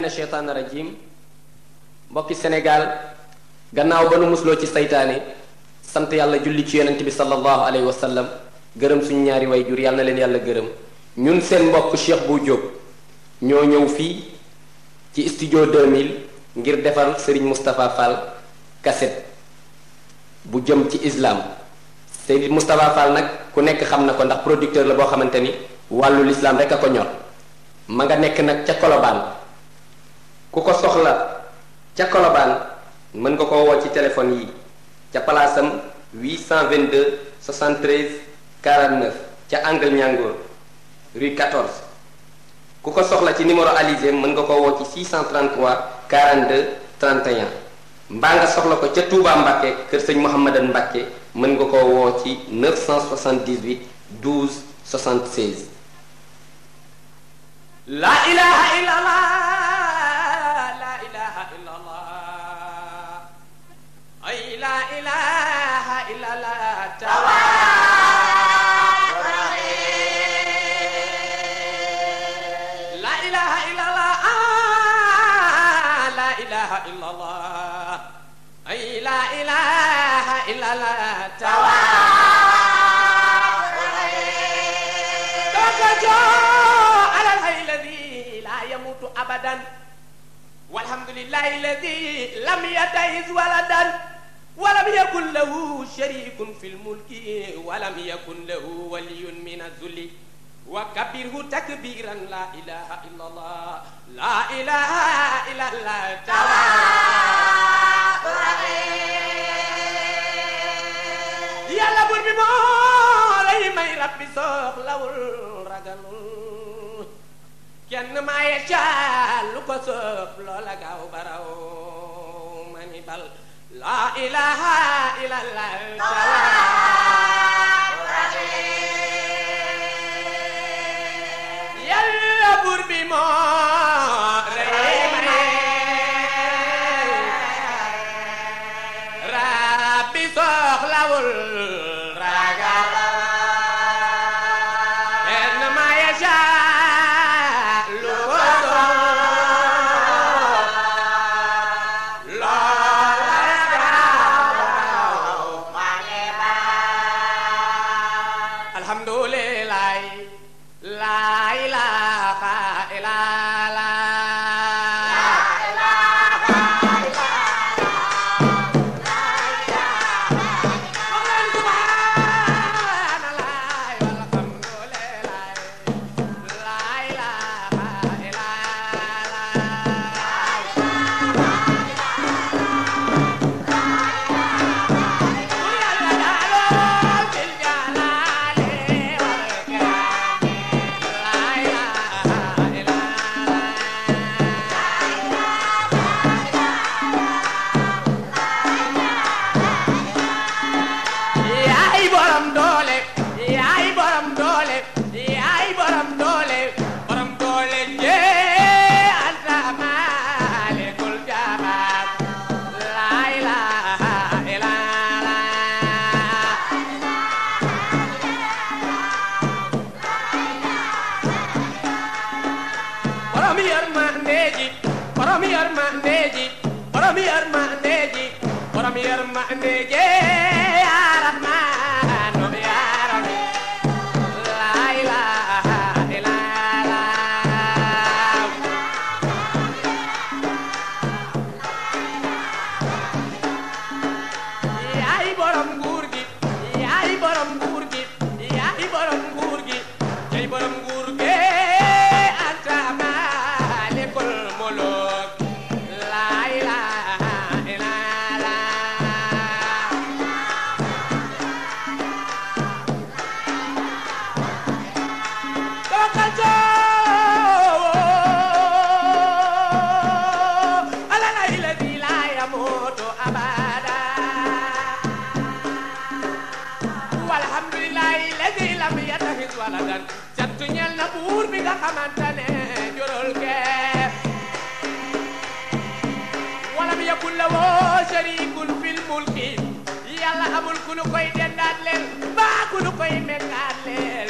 sheytaan rajim mbokki Sénégal gannaaw ba nu musloo ci saytaane sant yàlla julli ci yonent bi sallallahu alayhi wa sallam gërëm suñu ñaari way jur yàlla na leen yàlla gërëm ñun seen mbokk Cheikh Bou Diop ñoo ñëw fii ci studio 2000 ngir defar Serigne Moustapha Fall cassette bu jëm ci islam Serigne Moustapha Fall nag ku nekk xam na ko ndax producteur la boo xamante ni wàllu l'islam rek a ko ñor ma nga nekk nag ca Colobane ku ko soxla ca Colobane mën nga koo woo ci téléphone yi ca palaasam 822 73 49 ca angle Ñangoor rue 14 ku ko soxla ci numéro alizé mën nga koo woo ci 633 42 31 mbaa nga soxla ko ca Touba Mbacké kër sëñ Mouhamadan Mbacké mën nga koo woo ci 978 12 76 la ilaha illallah la ilaha illallah ay la ilaha illallah la ilaha illallah la ilaha illallah ay la ilaha illallah أبدا والحمد لله الذي لم يتخذ ولدا ولم يكن له شريك في الملك ولم يكن له ولي من الذل وكبره تكبيرا لا إله إلا الله لا إله إلا الله يلا بربي مولاي ماي ربي سوخ لول رجل kenn maaye caal lu ko soob loola gaaw baraw mani bal la ilaha illallah yàlla buur bi moo rey may rabbi soxlawul ragal kenn maaye caal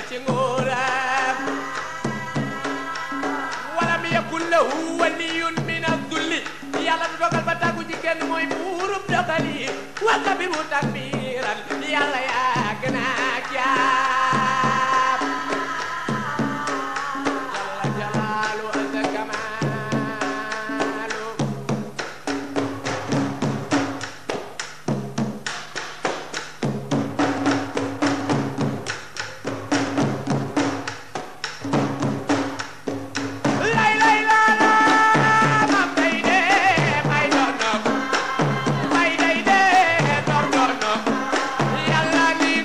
له ولي من totali wa kabiru takbiran yàlla yaa gën a jaam jalla jalaalu anta kamaalu Yàlla ni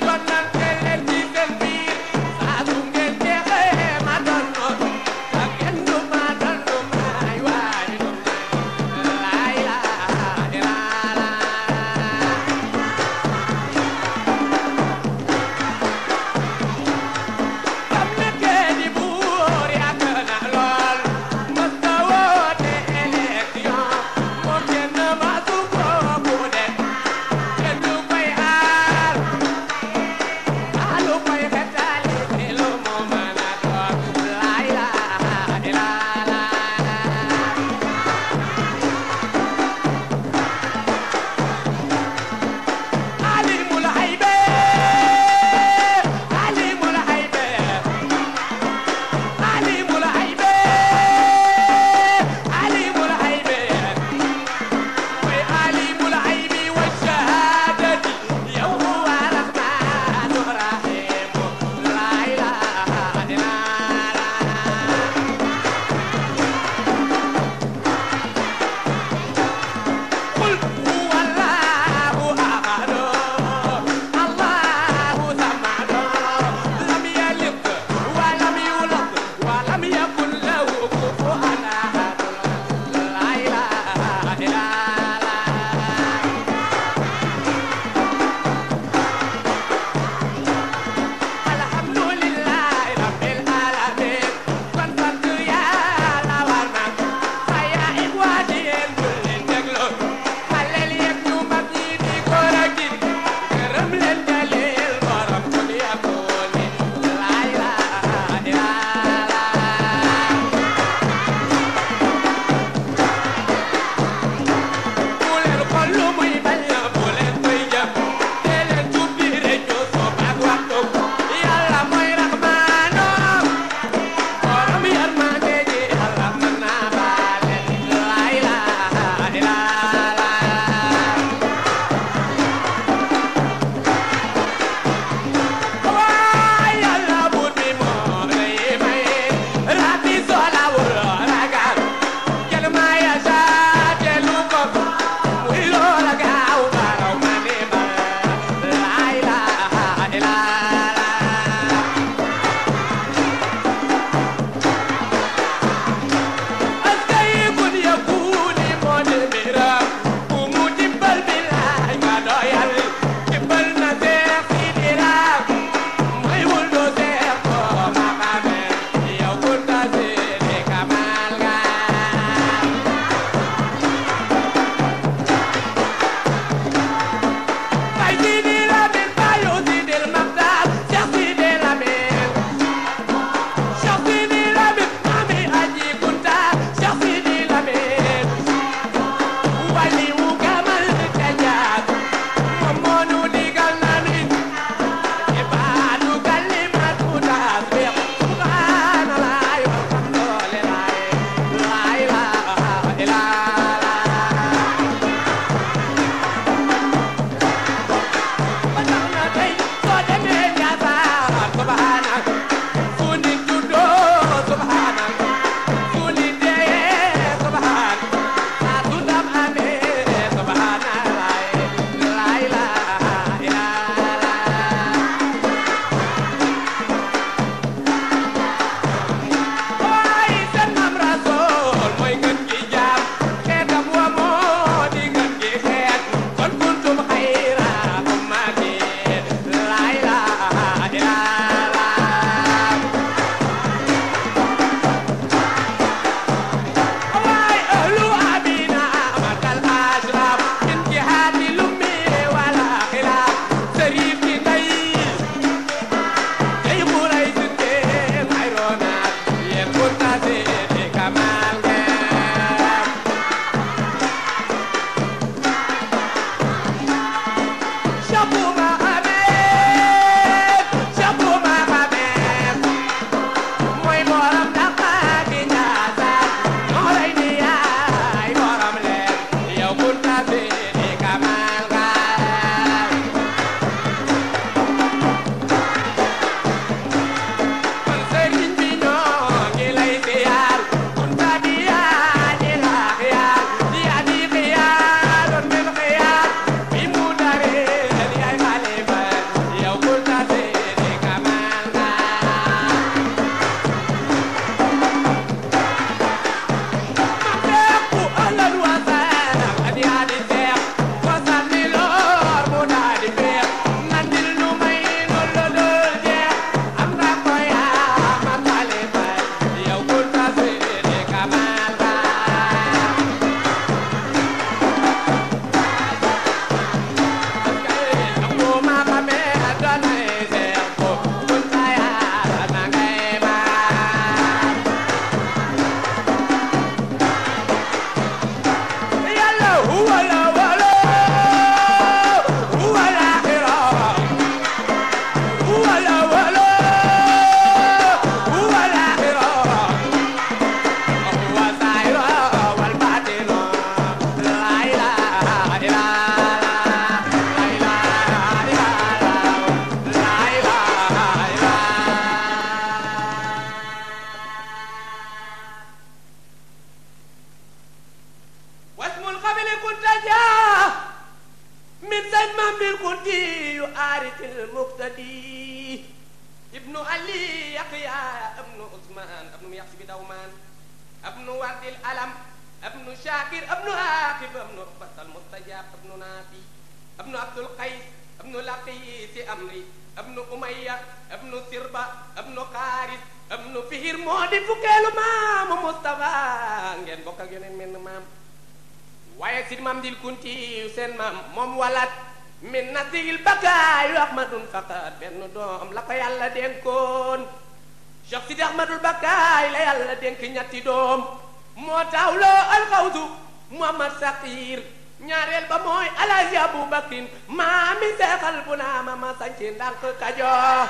الكردي عارف المقتدي ابن علي يحيى ابن عثمان ابن يحسب دومان ابن ورد الألم ابن شاكر ابن عاقب ابن رفة المستجاب ابن نافي ابن عبد القيس ابن لقيس أمري ابن أمية ابن سربة ابن قارس ابن فهير مودي فكيلو مام مصطفى ngeen bokk ak yeneen menn maam waaye si maam dil kunti seen maam moom walat min nasil bakaayu ahmadun faqat benn doom la ko yàlla dénkoon Cheikh Sidi Ahmadul Bakaay la yàlla dénk ñetti doom moo taawloo alxawsu Muhammad Saqir ñaareel ba mooy Alaaji Abu Bakrin maami seexal bu naama ma sañci ndànk Kajoor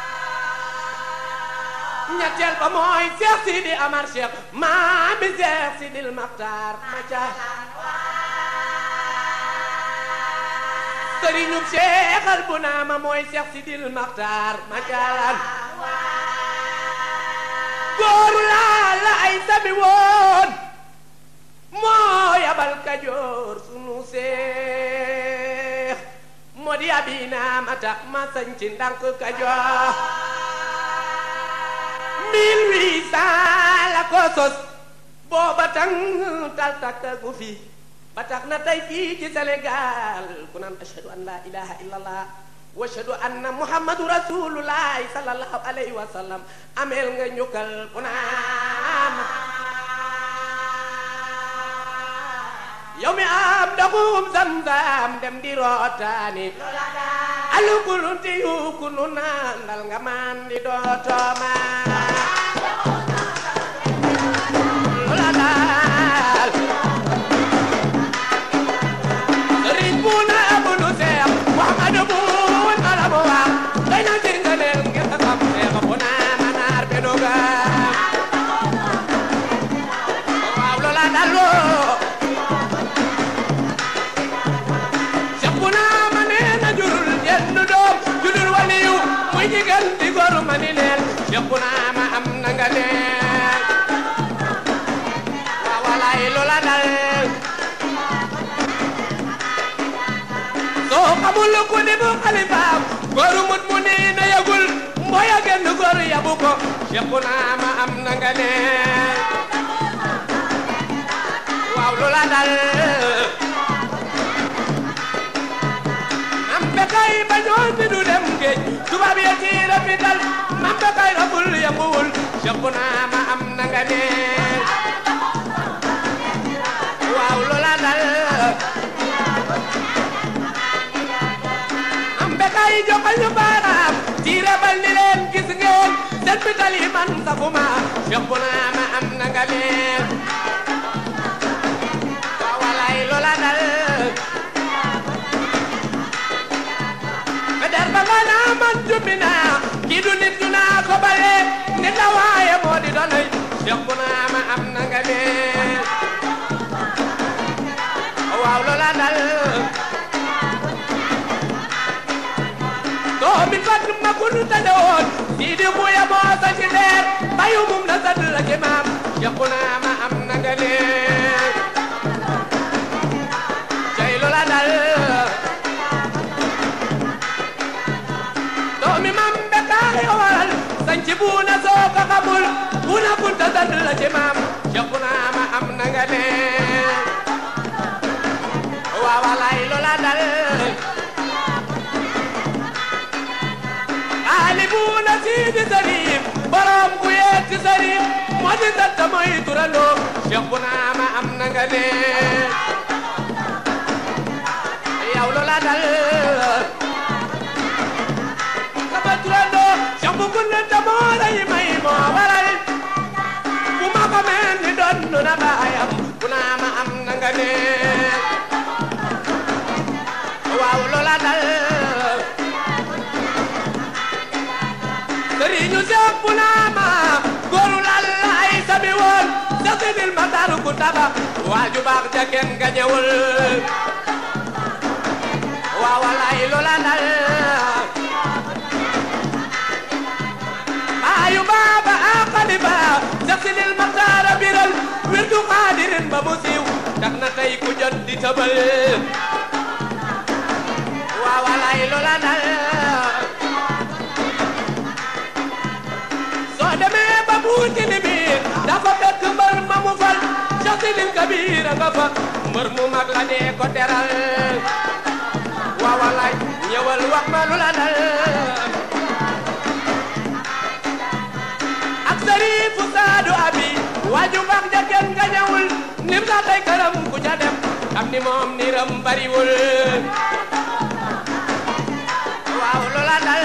ñetteel ba mooy Cheikh Sidi Amar Cheikh maami Cheikh Sidil Maxtaar ma ca sëriñub seexal bu naama mooy Cheikh Sidil Maxtaar ma ca góoru laa la ay sabi woon moo yabal Kajoor sunu seex moo di abina ma tax ma sañci ndànk Kajoor 1800 la ko sos booba tang tal takkagu fi ba tax na tey fii ci Sénégal ku naan ashhadu an la ilaha illallah wa ashhadu anna muhammadu rasulullahi sallallahu alayhi wa sallam ameel nga ñukkal ku naan yow mi am dagum Zamzam dem di rootaani alukulunti yukunu naan dal nga man di dootoma loola daal sëriñ bu na abulu seex Muhammadu buun alamu wax day na sir nga neel ngir nga xam seex bu naa manaar benuga waaw loola daal loo seex bu naa ma nee na jurul jenn doom judul waliyu muy jigéen di góoru ma ni leen seex bu naa ma am na nga neel waaw walaay loola daal soo xamul ku di bu xalifaam góoru mut mu nii na yagul mbooya genn góoru yabu ko seex bu naa ma am na nga neel waaw loola daal am bekay ba ñoon bi du dem géej tubaab ya tiira fi dal am bekay rabul yambuwul seex bu naa ma am na nga neel waaw loola dal am bekay joxal ñu baaraam tiira bal ni leen gis ngeen seen bital yi man safuma seex bu naa ma am na nga neel waaw walaay loola dal der ba nga naa man jumbi naa kii du nit ñu naa ko bale nit la waaye moo di doonay seex bu naa ma am na nga neel waaw loola dal doomi fat ma ku nu tajawoon kii di xuya moo sa ci leer bayu mum na sadd la ki maam seex bu naa ma am na nga neel cay loola dal doomi mam bekaay waral sañci buuna soo ko xamul buuna kunta sadd la ci maam seex bu naa ma am na nga neel waaw walaay loola dal ali buuna siidi sarif borom ku yeeti sarif moo di satta mooy turandoo seex bu naa ma am na nga neel yow loola dal sama turandoo seex bu kunne ta moo lay may moo waral bu ma ko meen ni doon na baayam bu naa ma am na nga neel waaw loola dal sëriñu seex bu naa ma góoru lal ay sabi woon sa sidil ma daru ku tabax waaju baax ja kenn gañewul waaw walaay loola dal ayu baaba aqali ba sa sidil ma taara biral wirdu xaadirin ba mu siiw tax na tey ku jot di tëbal waaw walaay loola dal soo demee ba buur ci ni biir dafa fekk mbër ma mu fal Cheikh Sidil Kabir nga fa mbër mu mag la dee ko teral waaw walaay ñëwal wax ma loola dal ak Sarifu Saadu Abi waaju baax ja kenn nga ñëwul nim la tey këram ku ca dem xam ni moom niram bariwul waaw loola dal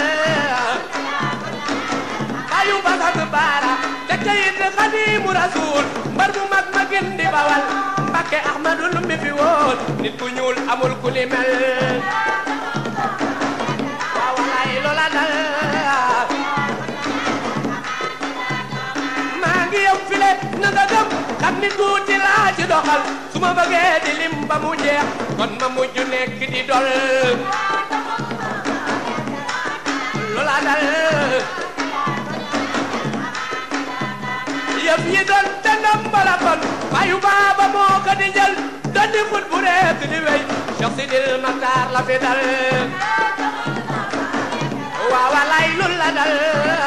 bayu basak baara te kayit Xaadimu Rasuul mbar mu mag ma gën di bawal Mbakke Ahmadul mi fi woon nit ku ñuul amul ku li mel waaw walaay loola dal maa ngi yow file na nga gëm xam ni tuuti laa ci doxal su ma bëggee di lim ba mu jeex kon ma mujj nekk di dol loola dal yëf yi doon te ndambala kon bayu baaba moo ko di jël doon di xut bu reet di wey Cheikh Sidil Maxtaar la fi dal waaw walaay loola dal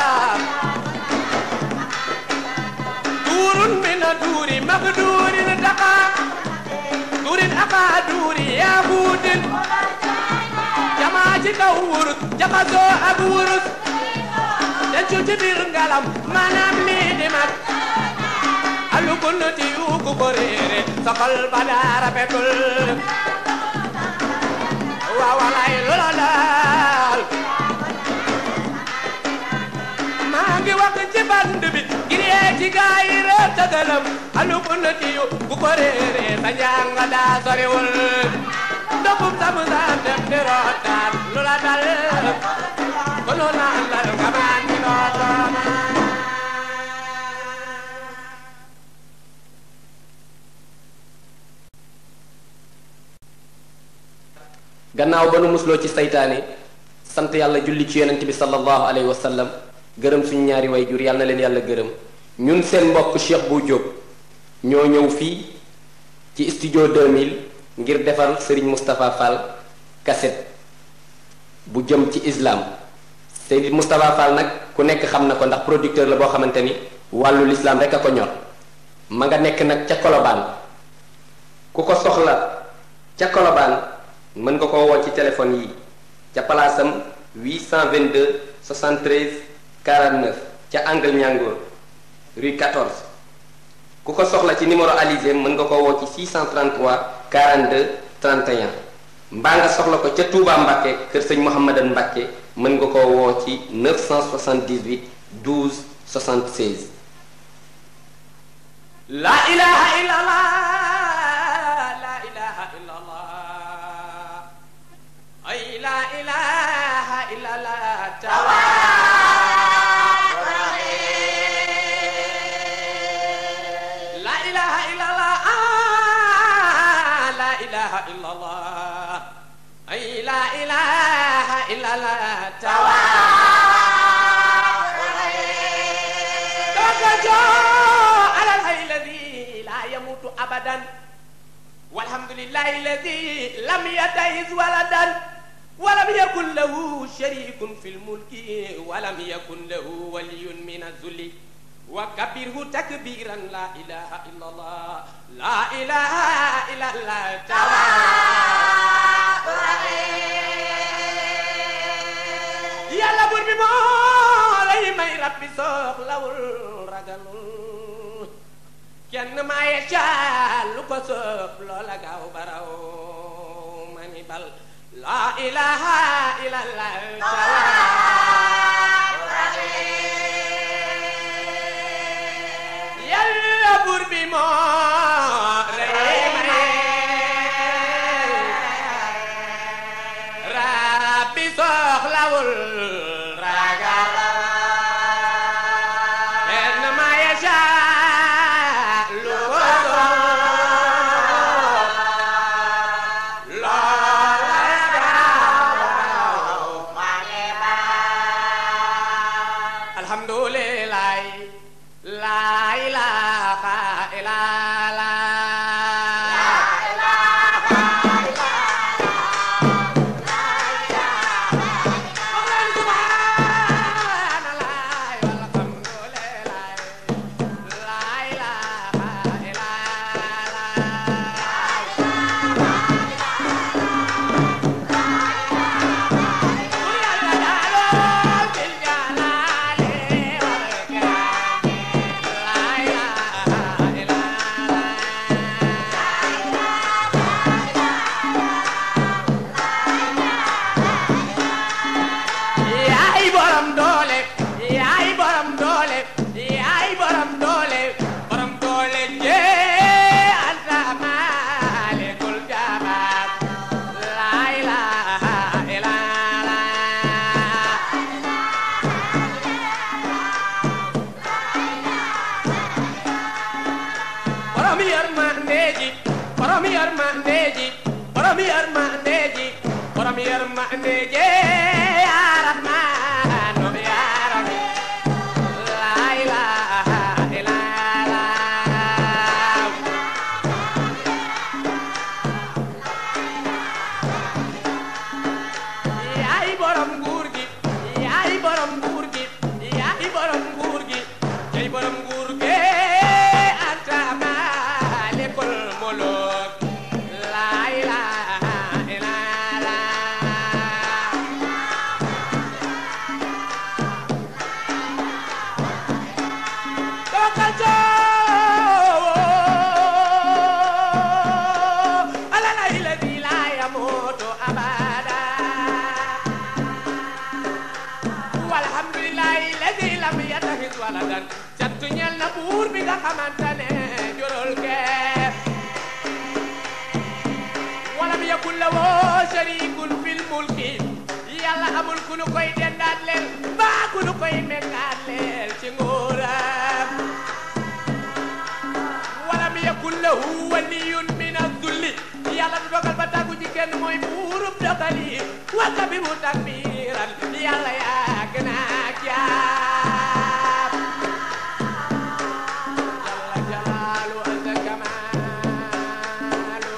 duurun mina duuri mag duurin taqa duurin aqa duuri yaa buutin jamaa ci kaw wurus jaxasoo ak wurus dencu ci biir ngalam maanaam lii di mag alu kunnati yu ku ko réere sa xol ba daa rafetul waaw walaay loola daal maa ngi wax ci band bi ngir yee ci gaa yi rëttëgalam alu kunnati yu ku ko réere sa njàng daa soriwul ndopum samu saan dem di rootaan loola dal kono naan dal nga maan ni nootooma gannaaw ba nu musloo ci saytaane sant yàlla julli ci yonent bi sallallahu alayhi wa sallam gërëm suñu ñaari way jur yàlla na leen yàlla gërëm ñun seen mbokk Cheikh Bou Diop ñoo ñëw fii ci studio 2000 ngir defar Serigne Moustapha Fall cassette bu jëm ci islam Serigne Moustapha Fall nag ku nekk xam na ko ndax producteur la boo xamante ni wàllu l'islam rek a ko ñor ma nga nekk nag ca Colobane ku ko soxla ca Colobane mën nga ko woo ci téléphone yi ca palaasam 822 73 49 ca angle Ñangoor rue 14 ku ko soxla ci numéro alizé mën nga ko woo ci 633 42 31 mbaa nga soxla ko ca Touba Mbakke kër sëñ Mouhamadan Mbakke mën nga ko woo ci 978 12 76 la ilaha illallah la ilaha illallah ay la ilaha illallah la ilaha illallah la ilaha illallah ay la ilaha illallah على الحي الذي لا يموت أبدا والحمد لله الذي لم يتخذ ولدا ولم يكن له شريك في الملك ولم يكن له ولي من الذل وكبره تكبيرا لا إله إلا الله لا إله إلا الله يلا بربي مولاي may rabbi soxlawul ragalul kenn maye caal lu ko soob loola gaaw baraw mani bal la ilaha illallah yàlla buur bi moo rey may rabbi soxlawul borom yërmande ji borom yërmande ji borom yërmande ji ya rahmanu ya rahim la ilaha illallah yaay borom nguur gi yaay borom nguur gi yaay borom nguur gi yaay borom nguur gi anta malikul muluk la ilaha illallah tokato ala la ilaha la yamutu abada walhamdulillahi alladhi lam yattakhidh waladan cantu ñeel na buur bi nga xamante ne jorol ke walam yakul lahu sharikun fil mulki yàlla amul ku nu koy dendaat leen baa ku nu koy mekkaat leen ci nguuram walam yakul lahu waliyun min az-zulli yàlla du dogal ba tàggu ci kenn mooy buurub dogal yi wa kabiru takbiran yàlla yàgg naa jaam jalla jalaalu azza kamaalu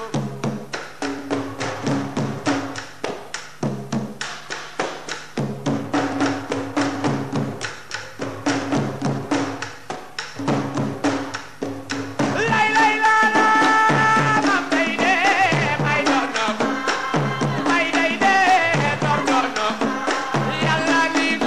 lay lay la la mam day de may dono may day de dor dono yàlla ni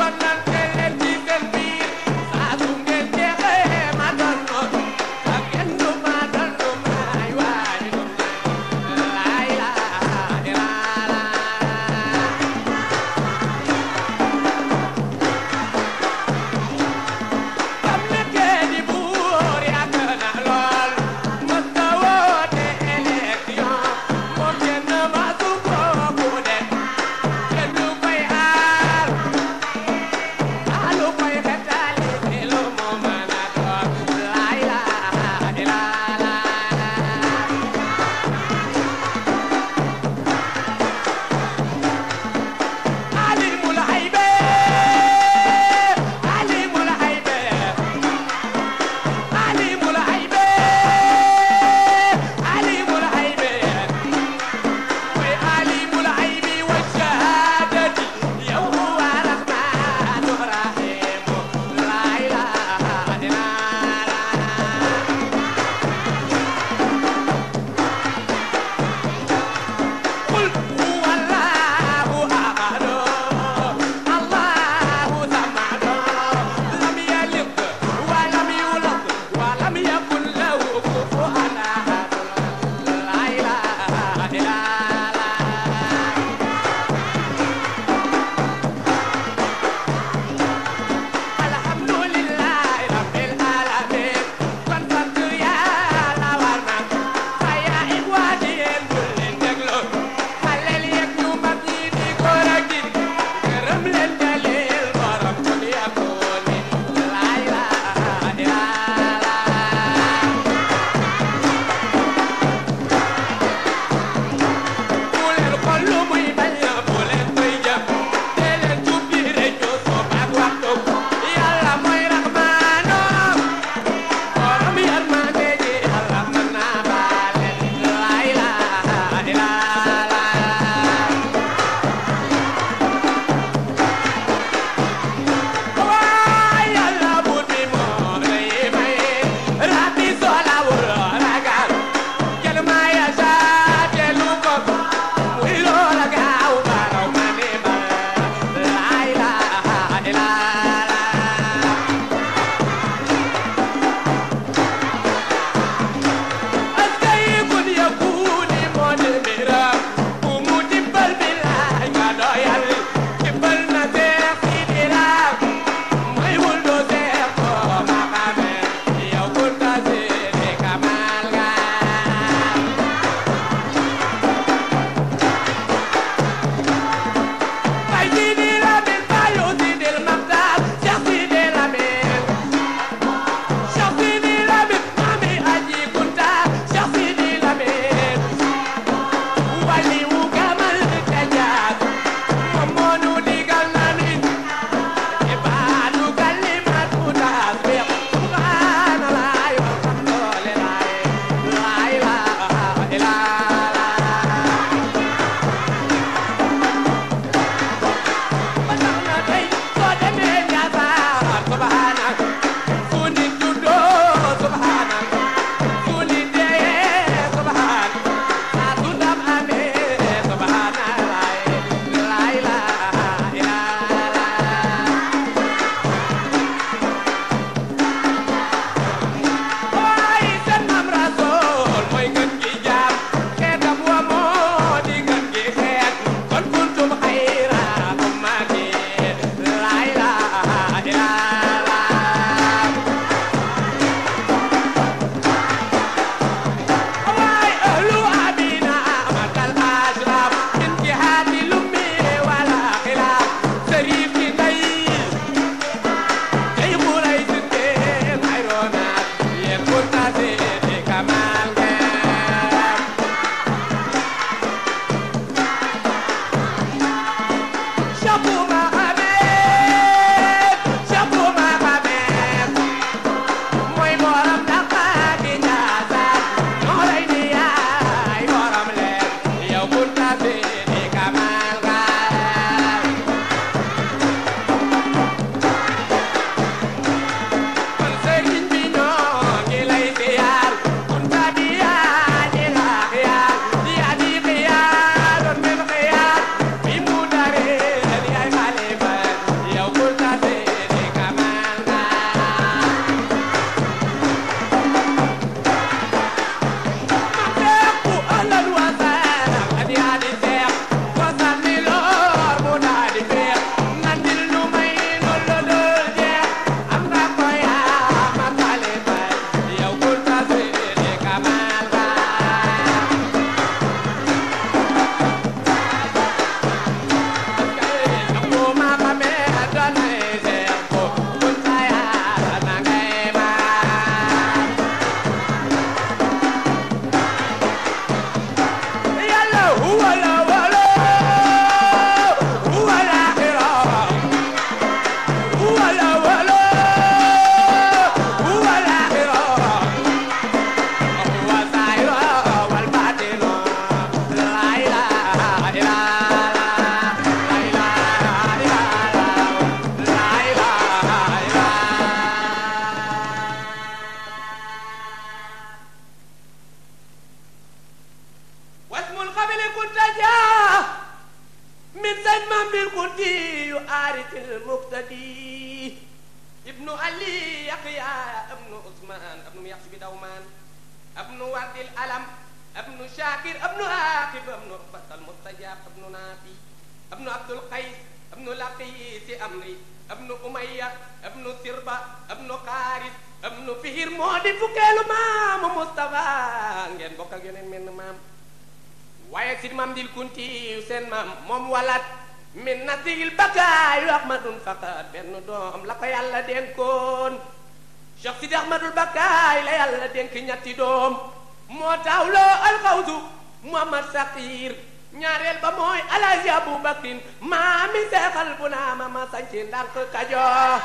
sëñ Maam Bil Kunti yu aaritil muqtadi ibnu Ali Yaqya ibnu Usmaan ibnu Yaxsi bi Dawmaan ibnu Wardil Alam ibnu Shakir ibnu Aqib ibnu Batal Mustajab ibnu Nafi ibnu Abdul Qays ibnu Laqisi Amri ibnu Umayya ibnu Sirba ibnu Xaaris ibnu Fihir moo di fukkeelu maamu Mustafa ngeen bokk ak yeneen menn maam waaye si Maam Bil Kunti seen maam moom walat min nasil bakaayu Ahmadun faqat benn doom la ko yàlla dénkoon Cheikh Sidi Ahmadul Bakaay la yàlla dénk ñetti doom moo taawloo alxawsu Muhammad Saqir ñaareel ba mooy Alaaji Abu Bakrin maami seexal bu naama ma sañci ndànk Kajoor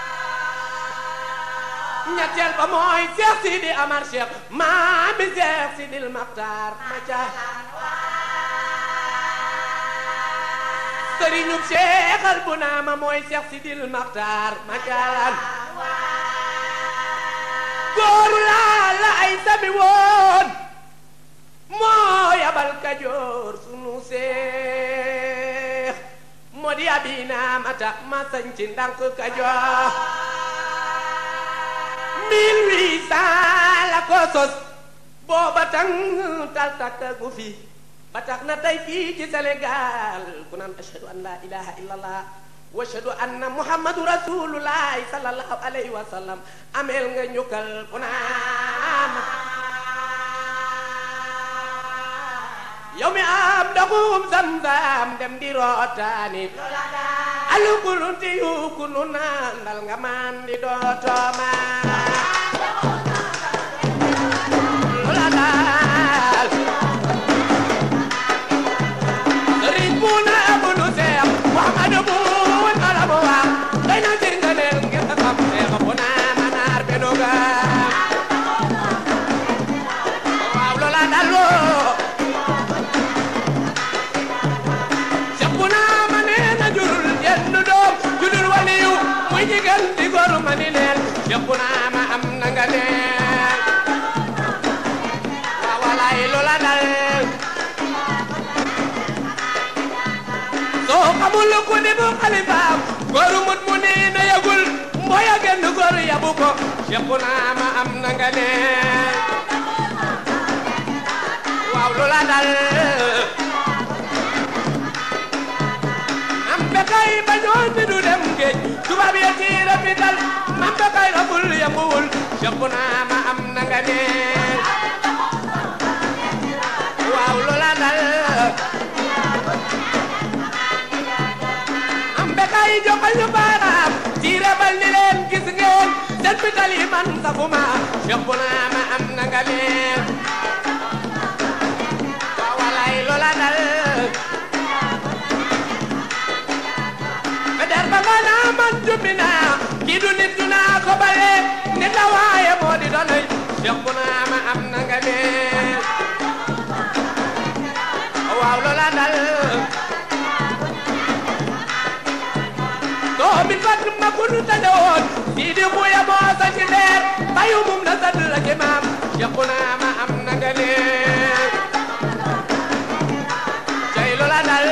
ñetteel ba mooy Cheikh Sidi Amar Cheikh maami Cheikh Sidil Maxtaar ma ca sëriñub seexal bu naama mooy Cheikh Sidil Maxtaar ma ca góoru la ay sabi woon moo yabal Kajoor sunu seex moo di abina ma tax ma sañci ndànk Kajoor 1800 la ko sos booba tang tal takkagu fi ba tax na tey fii ci Sénégal ku naan ashhadu an la ilaha illallah wa ashhadu anna muhammadu rasulullahi sallallahu alayhi wa sallam ameel nga ñukkal ku naan yow mi am ndoxum Zamzam dem di rootaani alu kulunti yu kunu naan dal nga man di dootoma loola daal sëriñ bu na abulu seex Muhammadu buun ala bu wax day na sir nga neel ngir nga xam seex bu naa manaar benoga waaw loola daal loo muy jigéen di góor ma ni leen yëpp naa ma am na nga leen waaw walaay loola dal soo xamul ku di bu xalifaam góoru mut mu ni na yëgul mbooya genn góor yabu ko yëpp naa ma am na nga leen waaw loola dal kay bañoon bi du dem géej tubaab ya ci rapital mam ba kay rabul yambuwul yëpp naa ma am na nga ne waaw loola dal am ba kay joxal ñu baaraam ci rabal ni leen gis ngeen seen pital yi man safuma yëpp naa ma am na nga ne waaw walaay loola dal bangana man jumina kii du nit ñu naa ko bale nit la waaye moo di doonay yokk naa ma am na nga ne waaw loola dal doo mi fat ma ku nu tajawoon kii di xuya moo sa ci leer bayu mum na sadd la ci maam yokk naa ma am na nga ne cay loola dal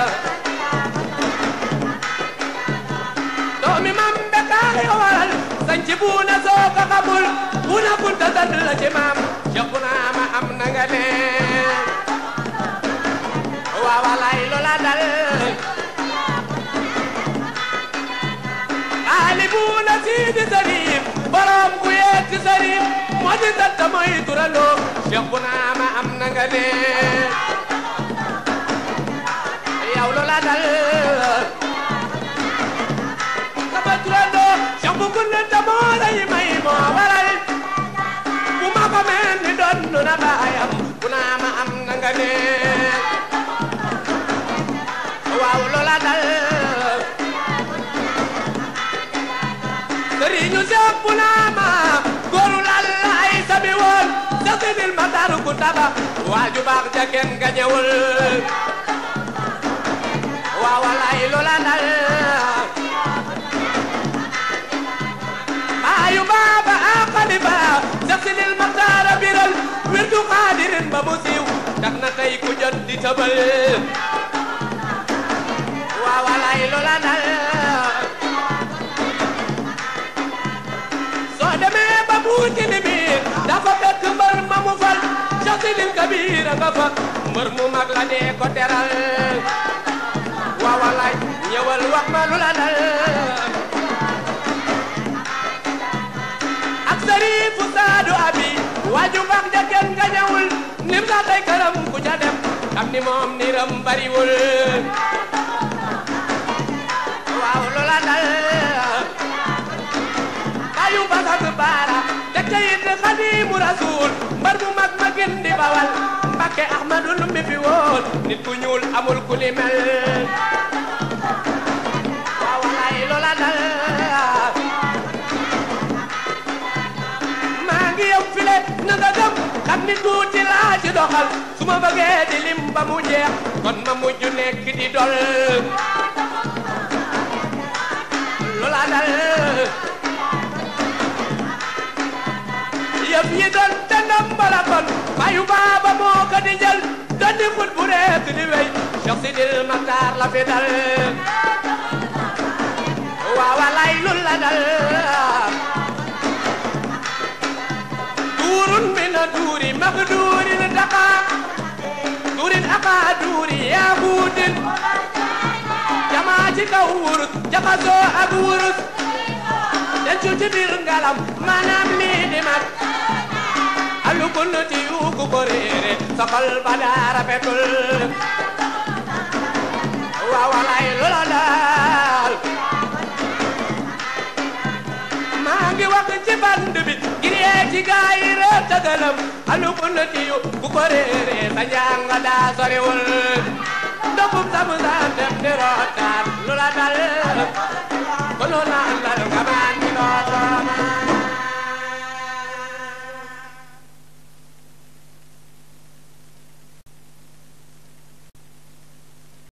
mi mam bekaay waral sañ ci buuna soo ko xamul buuna kunta sant la ci maam yokku naa ma am na nga ne waaw walaay loola dal xaali buuna siidi sarif borom ku yeeti sarif moo di sant mooy turandoo yokku naa ma am na nga ne yow loola dal turando jambu kunne tamola yi may moo waral bu ma ko mel ni doon na baayam bu naa ma am na nga ne waaw loola dal sëriñu seex bu naa ma góoru lal ay sabi woon sa sidil ma taru ku taba waaju baax ja kenn gañewul waaw walaay loola dal ayu baba aqaliba saxsidil maxtaara biral wirdu xaadirin ba mu siiw tax na tey ku jot di tëbal waaw walaay loola dal soo demee ba buur ci li biir dafa fekk mbër ma mu fal Cheikh Sidil Kabir nga fa mbër mu mag la dee ko teral waaw walaay ñëwal wax ma lu la dal ak Sarifu Saadu Abi waaju baax ja kenn nga ñëwul nim la tay këram ku ca dem xam ni moom niram bariwul waaw lu la dal bayu basak baara te kayit Xaadimu Rasuul mbar mu mag ma gën di bawal Mbakke Ahmadu lu mi fi woon nit ku ñuul amul ku li mel waaw walaay lu la dal maa ngi yow file na nga gëm xam ni tuuti laa ci doxal su ma bëggee di lim ba mu jeex kon ma mujj nekk di dol lu la dal yëf yi doon te ndambala kon bayu baaba moo ko di jël doon di xut bu rekk di wey Cheikh Sidil Maxtaar la fi dal waaw walaay lu la dal duurun mina duuri mag duurin daqa duurin aqa duuri yaa buutin jamaa ci kaw wurus jaxasoo ak wurus dencu ci biir ngalam maanaam lii di mag alu kunnati yu ku ko réere sa xol ba daa rafetul waaw walaay lu la dal maa ngi wax ci band bi ngir yee ci gaa yi rëb tëgëlëm alu kunnati yu ku ko réere sa njàng daa soriwul ndopum samu saan dem di rootaan lu la dal kono naan la